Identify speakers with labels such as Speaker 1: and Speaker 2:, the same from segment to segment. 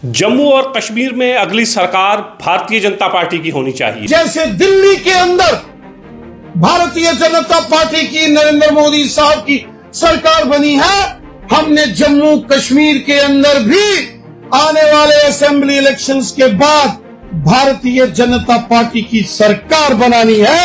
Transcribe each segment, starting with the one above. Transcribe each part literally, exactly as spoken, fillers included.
Speaker 1: जम्मू और कश्मीर में अगली सरकार भारतीय जनता पार्टी की होनी चाहिए।
Speaker 2: जैसे दिल्ली के अंदर भारतीय जनता पार्टी की नरेंद्र मोदी साहब की सरकार बनी है, हमने जम्मू कश्मीर के अंदर भी आने वाले असेंबली इलेक्शंस के बाद भारतीय जनता पार्टी की सरकार बनानी है।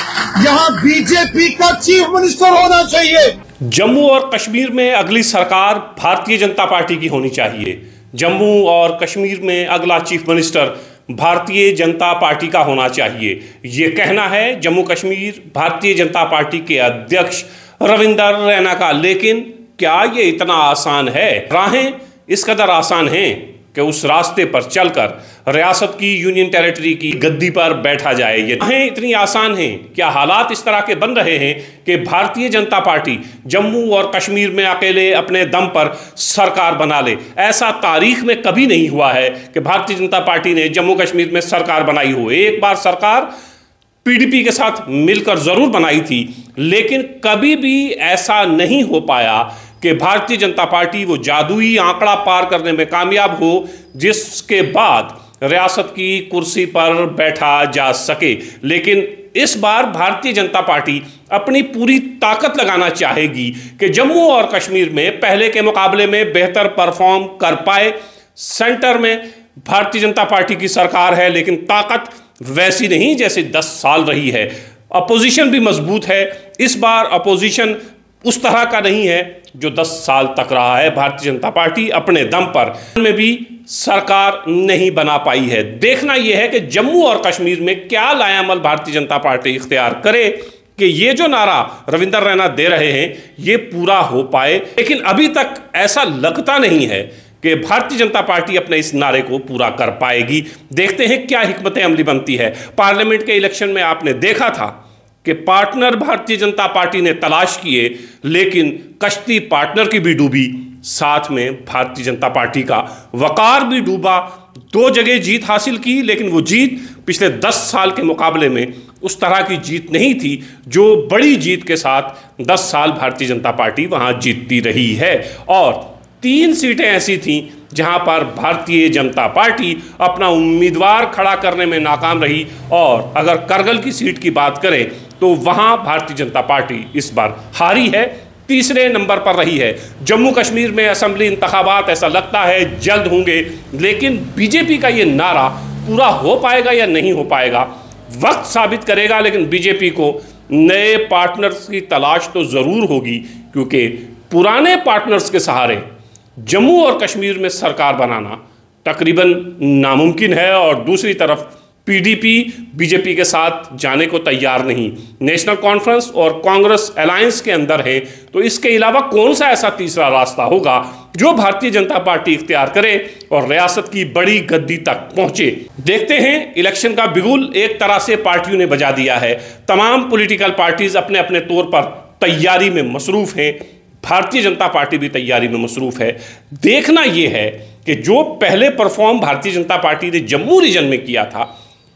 Speaker 2: यहाँ बीजेपी का चीफ मिनिस्टर होना चाहिए।
Speaker 1: जम्मू और कश्मीर में अगली सरकार भारतीय जनता पार्टी की होनी चाहिए। जम्मू और कश्मीर में अगला chief minister Bharatiya Janata party का होना चाहिए, ये कहना है जम्मू कश्मीर भारतीय जनता पार्टी के अध्यक्ष रविंदर रैना का। लेकिन क्या ये इतना आसान है? राहें इस कदर आसान हैं कि उस रास्ते पर चलकर रियासत की यूनियन टेरिटरी की गद्दी पर बैठा जाए। ये राहें इतनी आसान हैं? क्या हालात इस तरह के बन रहे हैं कि भारतीय जनता पार्टी जम्मू और कश्मीर में अकेले अपने दम पर सरकार बना ले? ऐसा तारीख में कभी नहीं हुआ है कि भारतीय जनता पार्टी ने जम्मू कश्मीर में सरकार बनाई हो। एक बार सरकार पीडीपी के साथ मिलकर जरूर बनाई थी, लेकिन कभी भी ऐसा नहीं हो पाया कि भारतीय जनता पार्टी वो जादुई आंकड़ा पार करने में कामयाब हो जिसके बाद रियासत की कुर्सी पर बैठा जा सके। लेकिन इस बार भारतीय जनता पार्टी अपनी पूरी ताकत लगाना चाहेगी कि जम्मू और कश्मीर में पहले के मुकाबले में बेहतर परफॉर्म कर पाए। सेंटर में भारतीय जनता पार्टी की सरकार है, लेकिन ताकत वैसी नहीं जैसे दस साल रही है। अपोजिशन भी मजबूत है। इस बार अपोजिशन उस तरह का नहीं है जो दस साल तक रहा है। भारतीय जनता पार्टी अपने दम पर में भी सरकार नहीं बना पाई है। देखना यह है कि जम्मू और कश्मीर में क्या लायामल भारतीय जनता पार्टी इख्तियार करे कि ये जो नारा रविंदर रैना दे रहे हैं ये पूरा हो पाए। लेकिन अभी तक ऐसा लगता नहीं है कि भारतीय जनता पार्टी अपने इस नारे को पूरा कर पाएगी। देखते हैं क्या हिकमत अमली बनती है। पार्लियामेंट के इलेक्शन में आपने देखा था कि पार्टनर भारतीय जनता पार्टी ने तलाश किए, लेकिन कश्ती पार्टनर की भी डूबी, साथ में भारतीय जनता पार्टी का वकार भी डूबा। दो जगह जीत हासिल की, लेकिन वो जीत पिछले दस साल के मुकाबले में उस तरह की जीत नहीं थी जो बड़ी जीत के साथ दस साल भारतीय जनता पार्टी वहां जीतती रही है। और तीन सीटें ऐसी थीं जहां पर भारतीय जनता पार्टी अपना उम्मीदवार खड़ा करने में नाकाम रही। और अगर करगिल की सीट की बात करें तो वहां भारतीय जनता पार्टी इस बार हारी है, तीसरे नंबर पर रही है। जम्मू कश्मीर में असेंबली इंतखाबात ऐसा लगता है जल्द होंगे, लेकिन बीजेपी का ये नारा पूरा हो पाएगा या नहीं हो पाएगा वक्त साबित करेगा। लेकिन बीजेपी को नए पार्टनर्स की तलाश तो ज़रूर होगी, क्योंकि पुराने पार्टनर्स के सहारे जम्मू और कश्मीर में सरकार बनाना तकरीबन नामुमकिन है। और दूसरी तरफ पीडीपी बीजेपी के साथ जाने को तैयार नहीं। नेशनल कॉन्फ्रेंस और कांग्रेस अलायंस के अंदर है, तो इसके अलावा कौन सा ऐसा तीसरा रास्ता होगा जो भारतीय जनता पार्टी इख्तियार करे और रियासत की बड़ी गद्दी तक पहुंचे। देखते हैं। इलेक्शन का बिगुल एक तरह से पार्टियों ने बजा दिया है। तमाम पॉलिटिकल पार्टीज अपने अपने तौर पर तैयारी में मसरूफ हैं। भारतीय जनता पार्टी भी तैयारी में मसरूफ है। देखना यह है कि जो पहले परफॉर्म भारतीय जनता पार्टी ने जम्मू रीजन में किया था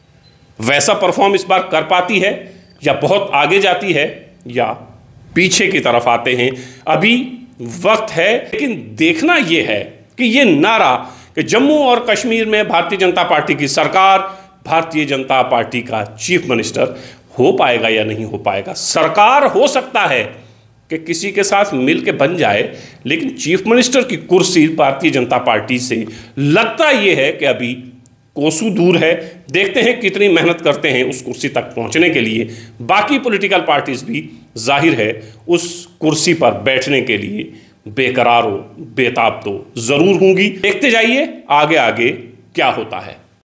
Speaker 1: वैसा परफॉर्म इस बार कर पाती है या बहुत आगे जाती है या पीछे की तरफ आते हैं। अभी वक्त है, लेकिन देखना यह है कि यह नारा कि जम्मू और कश्मीर में भारतीय जनता पार्टी की सरकार, भारतीय जनता पार्टी का चीफ मिनिस्टर हो पाएगा या नहीं हो पाएगा। सरकार हो सकता है कि किसी के साथ मिल के बन जाए, लेकिन चीफ मिनिस्टर की कुर्सी भारतीय जनता पार्टी से लगता यह है कि अभी कोसों दूर है। देखते हैं कितनी मेहनत करते हैं उस कुर्सी तक पहुंचने के लिए। बाकी पॉलिटिकल पार्टीज भी जाहिर है उस कुर्सी पर बैठने के लिए बेकरार हो, बेताब तो जरूर होंगी। देखते जाइए आगे आगे क्या होता है।